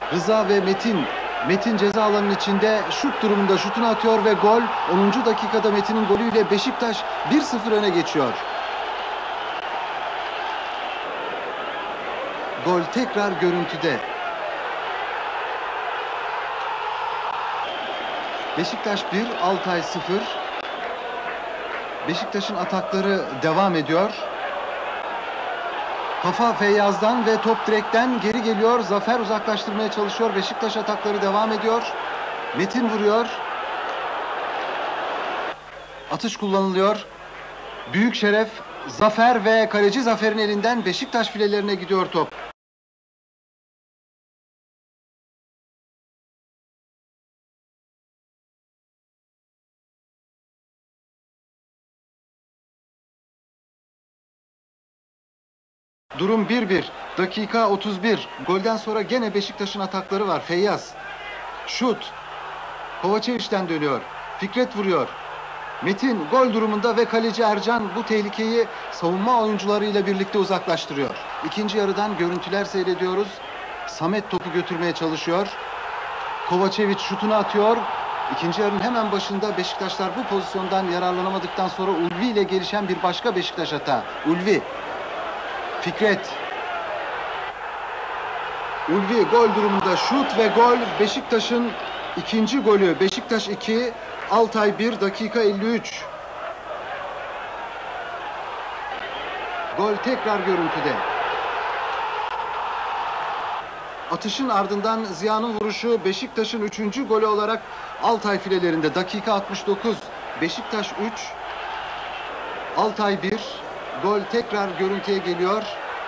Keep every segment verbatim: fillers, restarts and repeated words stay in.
Rıza ve Metin. Metin ceza alanının içinde şut durumunda şutunu atıyor ve gol. onuncu dakikada Metin'in golüyle Beşiktaş bir sıfır öne geçiyor. Gol tekrar görüntüde. Beşiktaş bir, Altay sıfır. Beşiktaş'ın atakları devam ediyor. Kafa Feyyaz'dan ve top direkten geri geliyor. Zafer uzaklaştırmaya çalışıyor. Beşiktaş atakları devam ediyor. Metin vuruyor. Atış kullanılıyor. Büyük şeref, Zafer ve kaleci Zafer'in elinden Beşiktaş filelerine gidiyor top. Durum bir bir. Dakika otuz bir. Golden sonra gene Beşiktaş'ın atakları var. Feyyaz. Şut. Kovačević'ten dönüyor. Fikret vuruyor. Metin gol durumunda ve kaleci Ercan bu tehlikeyi savunma oyuncularıyla birlikte uzaklaştırıyor. İkinci yarıdan görüntüler seyrediyoruz. Samet topu götürmeye çalışıyor. Kovačević şutunu atıyor. İkinci yarının hemen başında Beşiktaşlar bu pozisyondan yararlanamadıktan sonra Ulvi ile gelişen bir başka Beşiktaş hata. Ulvi. Fikret. Ulvi gol durumunda şut ve gol. Beşiktaş'ın ikinci golü. Beşiktaş iki, Altay bir, dakika elli üç. Gol tekrar görüntüde. Atışın ardından Ziya'nın vuruşu Beşiktaş'ın üçüncü golü olarak Altay filelerinde. Dakika altmış dokuz. Beşiktaş üç, Altay bir. Gol tekrar görüntüye geliyor.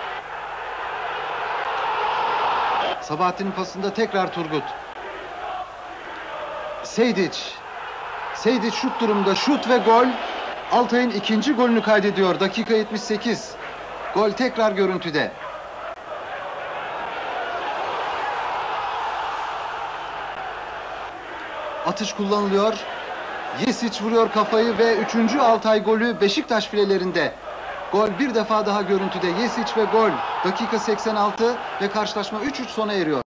Sabahattin'in pasında tekrar Turgut. Sejdić. Sejdić şut durumda. Şut ve gol. Altay'ın ikinci golünü kaydediyor. Dakika yetmiş sekiz. Gol tekrar görüntüde. Atış kullanılıyor. Yesić vuruyor kafayı ve üçüncü Altay golü Beşiktaş filelerinde. Gol bir defa daha görüntüde. Yesić ve gol. Dakika seksen altı ve karşılaşma üç üç sona eriyor.